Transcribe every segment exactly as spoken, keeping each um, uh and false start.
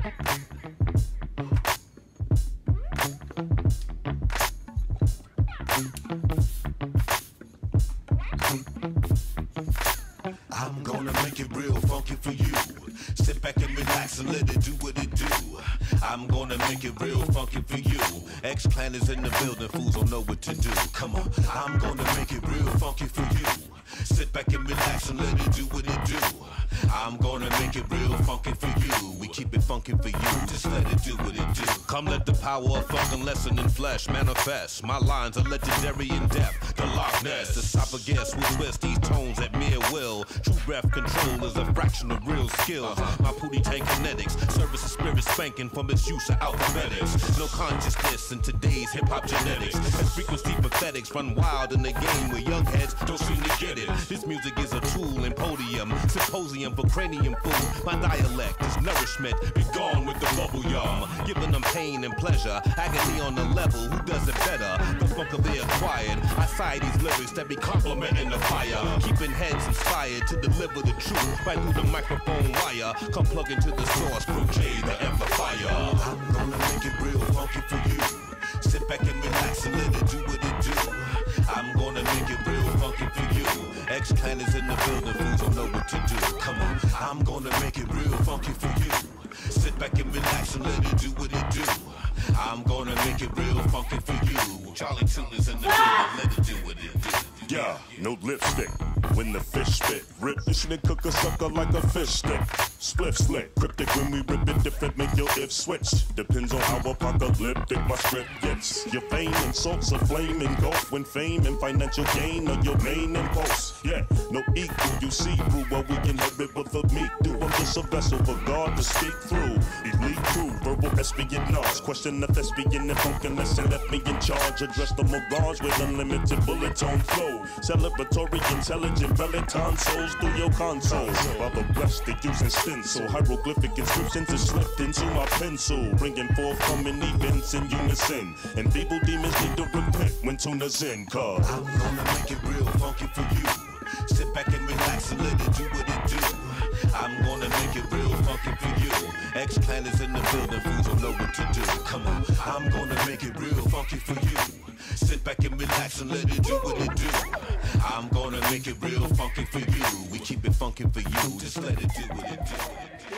I'm gonna make it real funky for you. Sit back and relax and let it do what it do. I'm gonna make it real funky for you. X-Clan is in the building, fools don't know what to do. Come on, I'm gonna make it real funky for you. Sit back and relax and let it do what it do. I'm gonna make it real funky for you. We keep it funky for you, just let it do what it do. Come let the power of funk and lesson in flesh manifest. My lines are legendary in depth. The Loch Ness, esophagus will twist these tones at mere will. True breath control is a fraction of real skill. My pootie tank kinetics, service of spirit spanking from its use of alphabetics. No consciousness in today's hip-hop genetics. And frequency pathetics run wild in the game where young heads don't seem to get it. This music is a tool and podium, symposium for cranium food. My dialect is nourishment, be gone with the bubble yum. Giving them pain and pleasure, agony on the level, who does it better? The funk of the acquired, I side these lyrics that be complimenting the fire. Keeping heads inspired to deliver the truth right through the microphone wire. Come plug into the source, Pro J, the amplifier. I'm gonna make it real funky for you. Sit back and relax and let it do what it do. I'm gonna make it real funky for you. X-Clan is in the building, fools don't know what to do. Come on, I'm gonna make it real funky for you. Sit back and relax and let it do what it do. I'm gonna make it real funky for you. Charlie Tune is in the building, let it do what it do. Yeah, no lipstick. When the fish spit, rip the shit, cook a sucker like a fish stick. Split slit, cryptic when we rip it different, make your if switch. Depends on how apocalyptic my script gets. Your fame and salts a flame engulf when fame and financial gain are your main impulse. Yeah, no equal, you see through what we can help it with a meat do. I'm just a vessel for God to speak through. Elite crew, verbal espionage, question the thespian and funkiness and left me in charge. Address the mirage with unlimited bullet tone flow. Celebratory, intelligent, Peloton souls through your console. While the rest they using stencil, hieroglyphic inscriptions is slipped into my pencil, bringing forthcoming events in unison. And feeble demons need to repent when tuna's in. Cause I'm gonna make it real funky for you. Sit back and relax and let it do what it do. I'm gonna make it real funky for you. X-Clan is in the building, fools don't know what to do. Come on, I'm gonna make it real funky for you. Sit back and relax and let it do what it do. I'm gonna make it real funky for you. We keep it funky for you, just let it do what it do.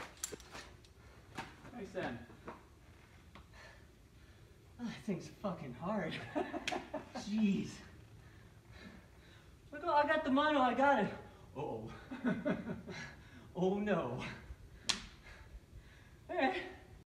Nice then. Oh, that thing's fucking hard. Jeez. Look, oh, I got the mono, I got it. Uh oh. Oh no.